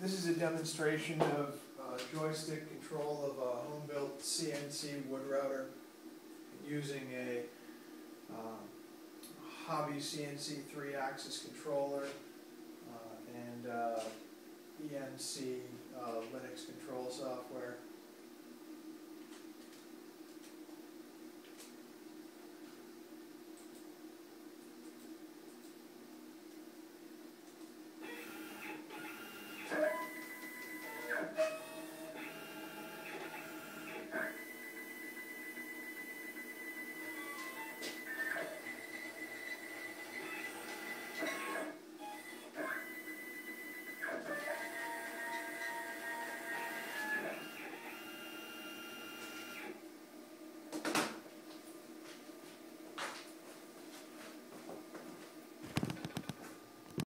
This is a demonstration of joystick control of a home-built CNC wood router using a Hobby CNC 3-axis controller and ENC Linux control software.